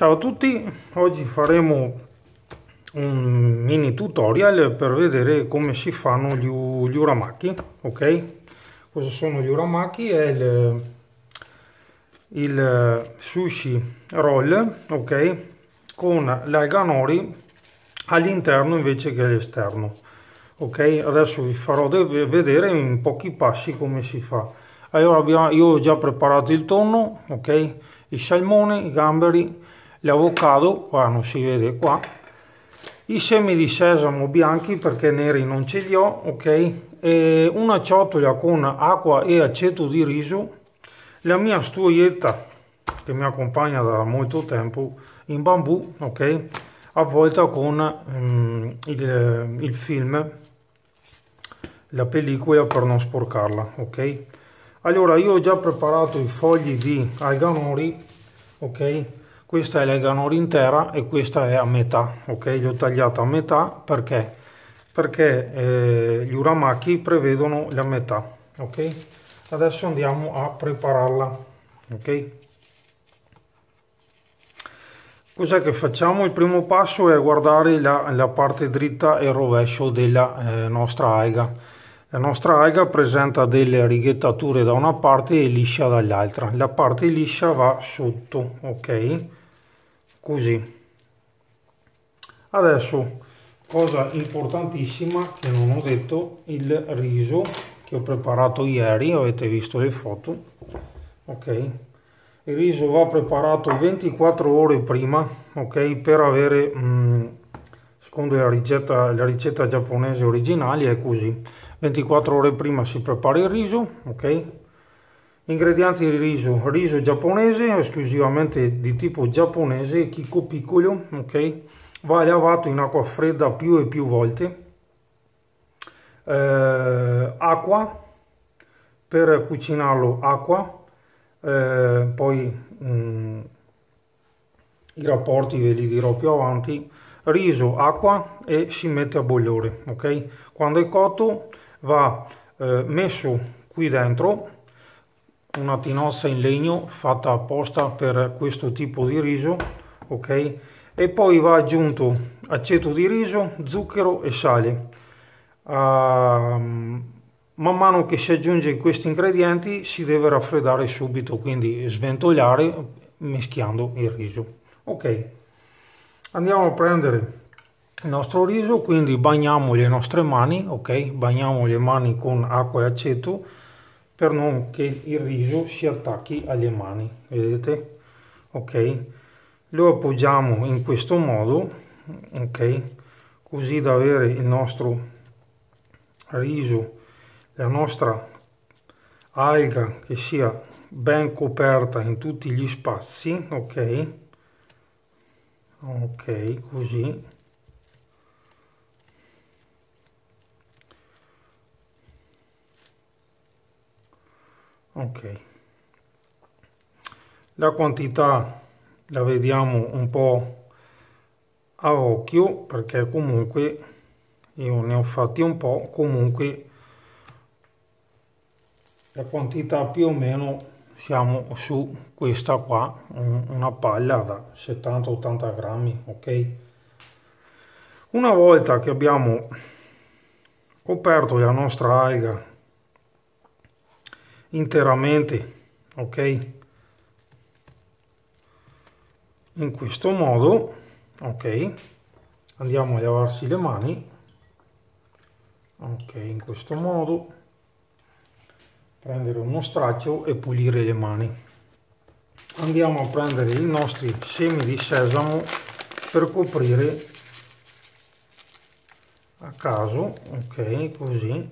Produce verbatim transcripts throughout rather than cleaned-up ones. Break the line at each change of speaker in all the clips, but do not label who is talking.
Ciao a tutti, oggi faremo un mini tutorial per vedere come si fanno gli, gli uramaki, ok? Cosa sono gli uramaki? È il, il sushi roll, ok? Con l'alga nori all'interno invece che all'esterno, ok? Adesso vi farò vedere in pochi passi come si fa. Allora abbiamo, io ho già preparato il tonno, ok? Il salmone, i gamberi, l'avocado, qua non si vede qua, i semi di sesamo bianchi perché neri non ce li ho, ok? E una ciotola con acqua e aceto di riso, la mia stuoietta che mi accompagna da molto tempo in bambù, ok? Avvolta con um, il, il film, la pellicola per non sporcarla, ok? Allora io ho già preparato i fogli di alga nori, ok? Questa è l'alga nori intera e questa è a metà, ok? Li ho tagliato a metà perché? Perché eh, gli uramaki prevedono la metà, ok? Adesso andiamo a prepararla, ok? Cos'è che facciamo? Il primo passo è guardare la, la parte dritta e rovescio della eh, nostra alga. La nostra alga presenta delle righettature da una parte e liscia dall'altra. La parte liscia va sotto, ok? Così. Adesso, cosa importantissima che non ho detto, il riso che ho preparato ieri, avete visto le foto, ok? Il riso va preparato ventiquattro ore prima, ok? Per avere, mh, secondo la ricetta, la ricetta giapponese originale è così. ventiquattro ore prima si prepara il riso, ok? Ingredienti di riso: riso giapponese, esclusivamente di tipo giapponese, chicco piccolo, ok? Va lavato in acqua fredda più e più volte. Eh, acqua, per cucinarlo acqua, eh, poi mh, i rapporti ve li dirò più avanti. Riso, acqua e si mette a bollore, ok? Quando è cotto va eh, messo qui dentro una tinozza in legno fatta apposta per questo tipo di riso, ok? E poi va aggiunto aceto di riso, zucchero e sale. Uh, man mano che si aggiunge questi ingredienti si deve raffreddare subito, quindi sventolare mischiando il riso, ok? Andiamo a prendere il nostro riso, quindi bagniamo le nostre mani, ok? Bagniamo le mani con acqua e aceto per non che il riso si attacchi alle mani, vedete? Ok? Lo appoggiamo in questo modo, ok? Così da avere il nostro riso, la nostra alga che sia ben coperta in tutti gli spazi, ok? Ok, così. Ok, la quantità la vediamo un po' a occhio perché comunque io ne ho fatti un po', comunque la quantità più o meno siamo su questa qua, una palla da settanta ottanta grammi, ok? Una volta che abbiamo coperto la nostra alga interamente, ok? In questo modo, ok? Andiamo a lavarsi le mani, ok? In questo modo, prendere uno straccio e pulire le mani. Andiamo a prendere i nostri semi di sesamo per coprire a caso, ok? Così,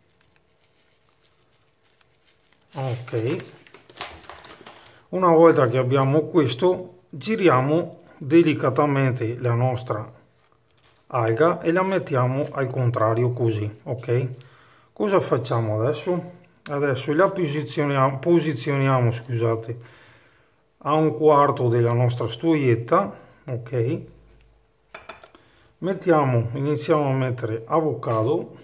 ok. Una volta che abbiamo questo, giriamo delicatamente la nostra alga e la mettiamo al contrario così, ok? Cosa facciamo adesso? Adesso la posizioniamo, posizioniamo, scusate, a un quarto della nostra stuoietta, ok? Mettiamo, iniziamo a mettere avocado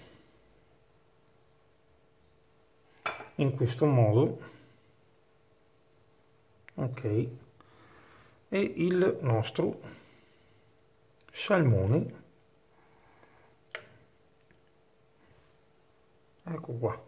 in questo modo, ok? e il nostro salmone. Ecco qua.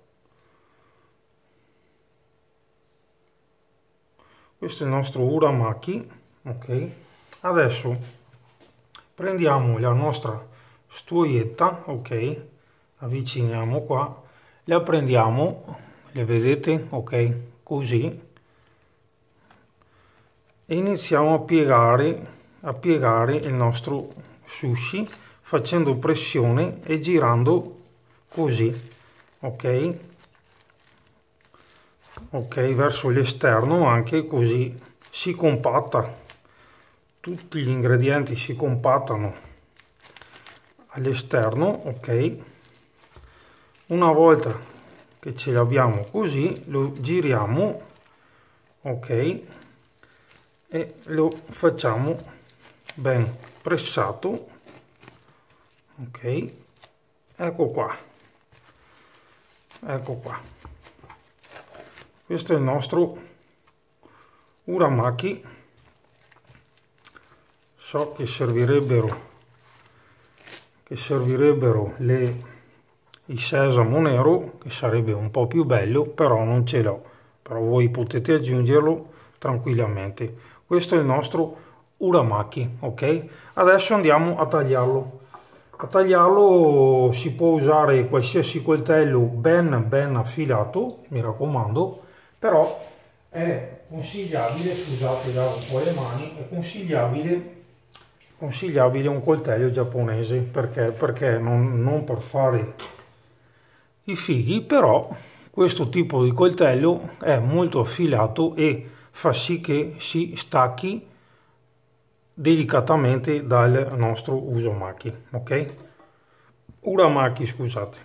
Questo è il nostro uramaki. Ok, adesso prendiamo la nostra stuoietta, ok, avviciniamo qua, la prendiamo, le vedete, ok, così, e iniziamo a piegare, a piegare il nostro sushi facendo pressione e girando così, ok, ok, verso l'esterno, anche così si compatta, tutti gli ingredienti si compattano all'esterno, ok. Una volta che ce l'abbiamo così, lo giriamo, ok, e lo facciamo ben pressato, ok, ecco qua, ecco qua. Questo è il nostro uramaki. So che servirebbero che servirebbero le, il sesamo nero, che sarebbe un po' più bello, però non ce l'ho, però voi potete aggiungerlo tranquillamente. Questo è il nostro uramaki, ok? Adesso andiamo a tagliarlo. A tagliarlo si può usare qualsiasi coltello ben ben affilato, mi raccomando, però è consigliabile, scusate, lavo un po' le mani, è consigliabile consigliabile un coltello giapponese, perché perché non, non per fare i fighi, però questo tipo di coltello è molto affilato e fa sì che si stacchi delicatamente dal nostro uzumaki, ok, uramaki, scusate.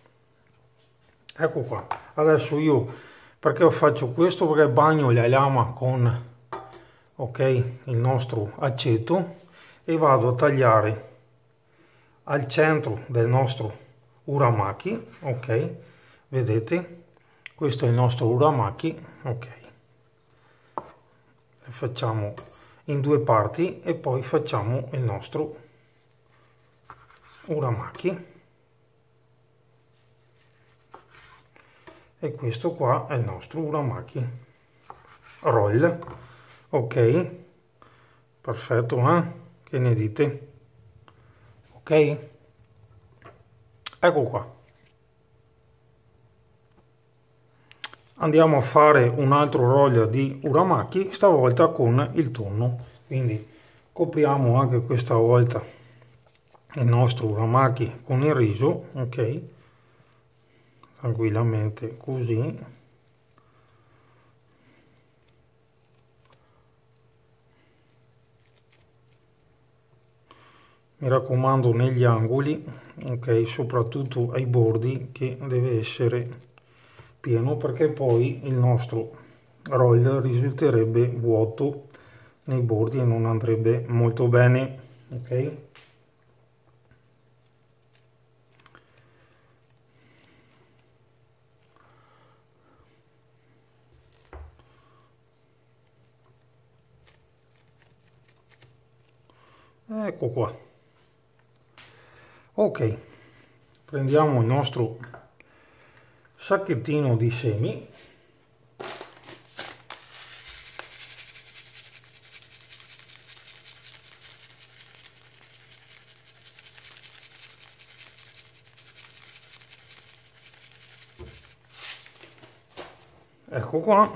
Ecco qua. Adesso io, perché faccio questo, perché bagno la lama con, ok, il nostro aceto e vado a tagliare al centro del nostro uramaki, ok, vedete, questo è il nostro uramaki, ok, lo facciamo in due parti e poi facciamo il nostro uramaki, e questo qua è il nostro uramaki roll, ok, perfetto, eh? Che ne dite? Ok, ecco qua. Andiamo a fare un altro roll di uramaki, stavolta con il tonno, quindi copriamo anche questa volta il nostro uramaki con il riso, ok, tranquillamente così. Mi raccomando negli angoli, ok, soprattutto ai bordi, che deve essere pieno, perché poi il nostro roll risulterebbe vuoto nei bordi e non andrebbe molto bene, ok. Ecco qua. Ok, prendiamo il nostro sacchettino di semi, ecco qua.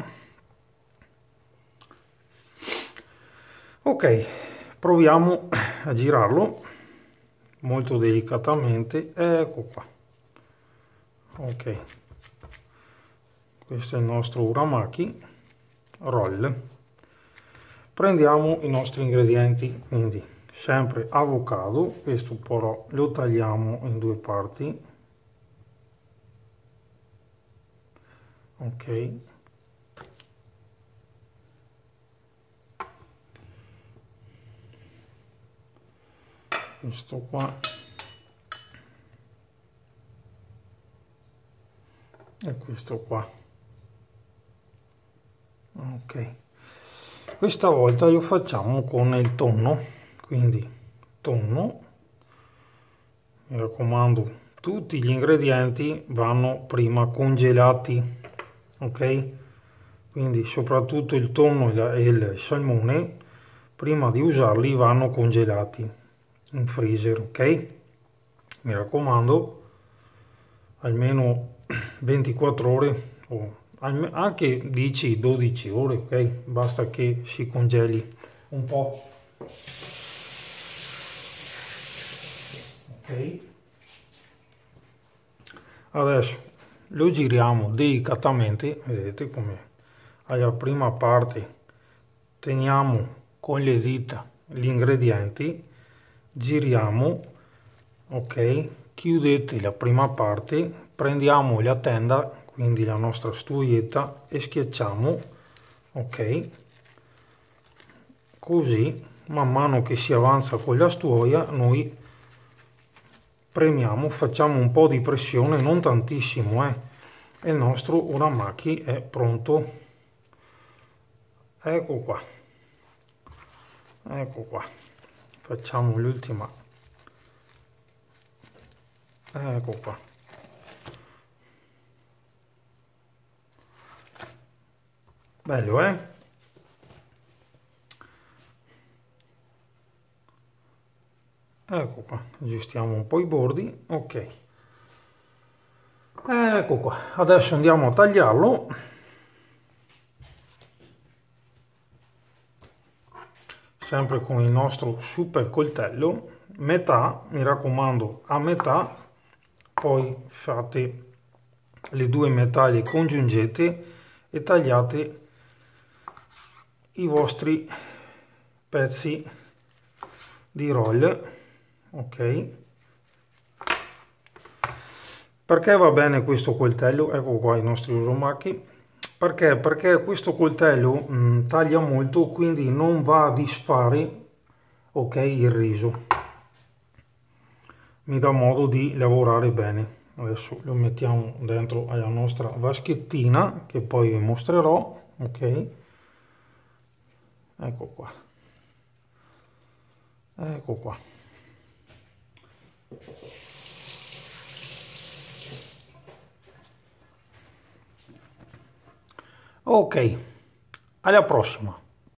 Ok, proviamo a girarlo molto delicatamente, ecco qua, ok, questo è il nostro uramaki roll. Prendiamo i nostri ingredienti, quindi sempre avocado, questo però lo tagliamo in due parti, ok, questo qua e questo qua, ok. Questa volta lo facciamo con il tonno, quindi tonno, mi raccomando, tutti gli ingredienti vanno prima congelati, ok? Quindi soprattutto il tonno e il salmone, prima di usarli vanno congelati in freezer, ok? Mi raccomando, almeno ventiquattro ore o anche dieci dodici ore, ok? Basta che si congeli un po'. Ok, adesso lo giriamo delicatamente, vedete come alla prima parte teniamo con le dita gli ingredienti, giriamo, ok, chiudete la prima parte, prendiamo la tenda, quindi la nostra stuietta, e schiacciamo, ok, così man mano che si avanza con la stuoia noi premiamo, facciamo un po' di pressione, non tantissimo, eh, e il nostro uramaki è pronto. Ecco qua, ecco qua, facciamo l'ultima, ecco qua. Bello, eh? Ecco qua, aggiustiamo un po' i bordi, ok. Ecco qua, adesso andiamo a tagliarlo. Sempre con il nostro super coltello, metà, mi raccomando, a metà, poi fate le due metà, le congiungete e tagliate i vostri pezzi di roll, ok? Perché va bene questo coltello? Ecco qua i nostri uramaki. Perché? Perché questo coltello mh, taglia molto, quindi non va a disfare, ok, il riso. Mi dà modo di lavorare bene. Adesso lo mettiamo dentro alla nostra vaschettina, che poi vi mostrerò, ok? Ecco qua. Ecco qua. Ok, alla prossima.